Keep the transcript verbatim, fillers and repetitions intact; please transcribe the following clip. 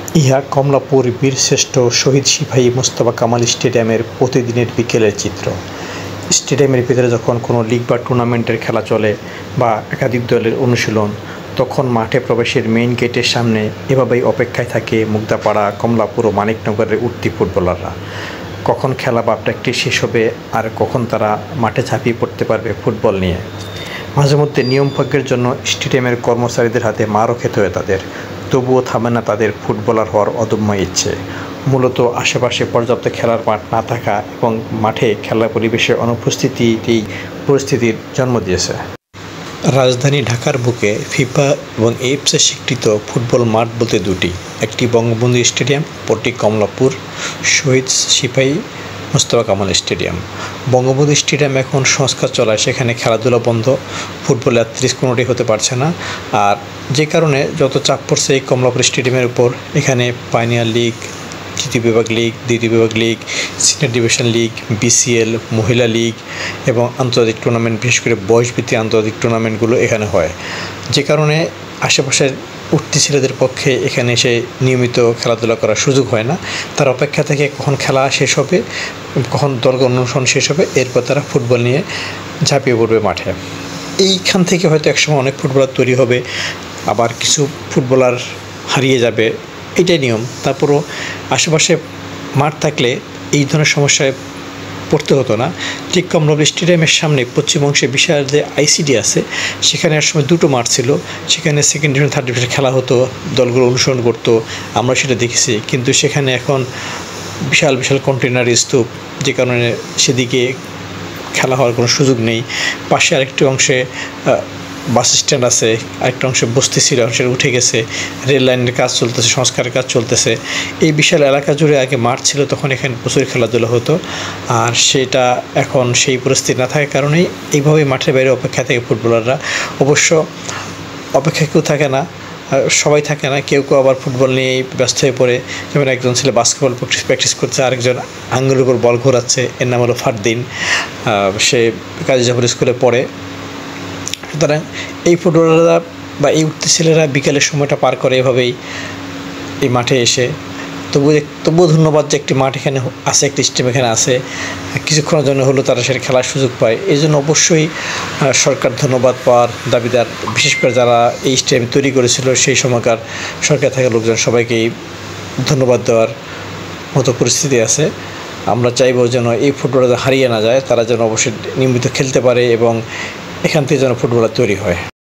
ইহা কমলাপুর বীরশ্রেষ্ঠ শহীদ সিপাহী মোস্তফা কামাল স্টেডিয়ামের প্রতিদিনের বিকেলের চিত্র। স্টেডিয়ামের ভিতরে যখন কোনো লিগ বা টুর্নামেন্টের খেলা চলে বা একাধিক দলের অনুশীলন, তখন মাঠে প্রবেশের মেইন গেটের সামনে এভাবেই অপেক্ষায় থাকে মুগদাপাড়া, কমলাপুর ও মানিকনগরের উঠতি ফুটবলাররা। কখন খেলা বা প্র্যাকটিস শেষ হবে আর কখন তারা মাঠে ঝাঁপিয়ে পড়তে পারবে ফুটবল নিয়ে। মাঝে মধ্যে নিয়মভঙ্গের জন্য স্টেডিয়ামের কর্মচারীদের হাতে মারও খেতে হয় তাদের, তবুও থামে না তাদের ফুটবলার হওয়ার অদম্য ইচ্ছে। মূলত আশেপাশে পর্যাপ্ত খেলার মাঠ না থাকা এবং মাঠে খেলার পরিবেশের অনুপস্থিতিতেই পরিস্থিতির জন্ম দিয়েছে। রাজধানী ঢাকার বুকে ফিফা এবং এফসি স্বীকৃত ফুটবল মাঠ বলতে দুটি, একটি বঙ্গবন্ধু স্টেডিয়াম, অপরটি কমলাপুর শহীদ সিপাহী মোস্তফা কামাল স্টেডিয়াম। বঙ্গবন্ধু স্টেডিয়াম এখন সংস্কার চলায় সেখানে খেলাধুলা বন্ধ, ফুটবল অ্যাথলেটিক্স কোনোটি হতে পারছে না। আর যে কারণে যত চাপ পড়ছে এই কমলাপুর স্টেডিয়ামের উপর, এখানে পাইনিয়ার লিগ, তৃতীয় বিভাগ লিগ, দ্বিতীয় বিভাগ league, senior division league, BCL, মহিলা লিগ এবং আন্তর্জাতিক টুর্নামেন্ট, বিশেষ করে বয়সভিত্তিক আন্তর্জাতিক টুর্নামেন্টগুলো এখানে হয়। যে কারণে আশেপাশের উঠতি ছেলেদের পক্ষে এখানে এসে নিয়মিত খেলাধুলা করার সুযোগ হয় না। তার অপেক্ষা থেকে কখন খেলা শেষ হবে, কখন দলগত অনুশীলন শেষ হবে, এরপর তারা ফুটবল নিয়ে ঝাঁপিয়ে পড়বে মাঠে। এইখান থেকে হয়তো একসময় অনেক ফুটবলার তৈরি হবে, আবার কিছু ফুটবলার হারিয়ে যাবে, এটাই নিয়ম। তারপরও আশেপাশে মাঠ থাকলে এই ধরনের সমস্যায় পড়তে হতো না। ঠিক কমলাপুর স্টেডিয়ামের সামনে পশ্চিম অংশে বিশাল যে আইসিডি আছে, সেখানে এক সময় দুটো মাঠ ছিল, সেখানে সেকেন্ড ডিভিশন থার্ড ডিভিশন খেলা হতো, দলগুলো অনুসরণ করতো, আমরা সেটা দেখেছি। কিন্তু সেখানে এখন বিশাল বিশাল কন্টেনার স্তূপ, যে কারণে সেদিকে খেলা হওয়ার কোনো সুযোগ নেই। পাশে আরেকটি অংশে বাস স্ট্যান্ড আছে, আরেকটা অংশে বস্তি ছিল, অংশে উঠে গেছে, রেল লাইনের কাজ চলতেছে, সংস্কারের কাজ চলতেছে। এই বিশাল এলাকা জুড়ে আগে মাঠ ছিল, তখন এখানে প্রচুর খেলাধুলা হতো। আর সেটা এখন সেই পরিস্থিতি না থাকার কারণেই এইভাবেই মাঠের বাইরে অপেক্ষা থাকে ফুটবলাররা। অবশ্য অপেক্ষা কেউ থাকে না, সবাই থাকে না, কেউ কেউ আবার ফুটবল নিয়েই ব্যস্ত হয়ে পড়ে। যেমন একজন ছেলে বাস্কেটবল প্র্যাকটিস করছে, আরেকজন আঙ্গুলের উপর বল ঘোরাচ্ছে, এর নাম হলো ফারদিন, সে কাজী জাফর স্কুলে পড়ে। সুতরাং এই ফুটবলাররা বা এই উঠতি ছেলেরা বিকেলের সময়টা পার করে এভাবেই এই মাঠে এসে। তবুও তবুও ধন্যবাদ যে একটি মাঠ এখানে আছে, একটি স্টেডিয়াম এখানে আছে, কিছুক্ষণের জন্য হলেও তারা সেটা খেলার সুযোগ পায়। এই জন্য অবশ্যই সরকার ধন্যবাদ পাওয়ার দাবিদার, বিশেষ করে যারা এই স্টেডিয়াম তৈরি করেছিল সেই সময়কার সরকার থাকা লোকজন, সবাইকেই ধন্যবাদ দেওয়ার মতো পরিস্থিতি আছে। আমরা চাইব যেন এই ফুটবলাররা হারিয়ে না যায়, তারা যেন অবশ্যই নিয়মিত খেলতে পারে এবং এখান থেকে যেন ফুটবলার তৈরি হয়।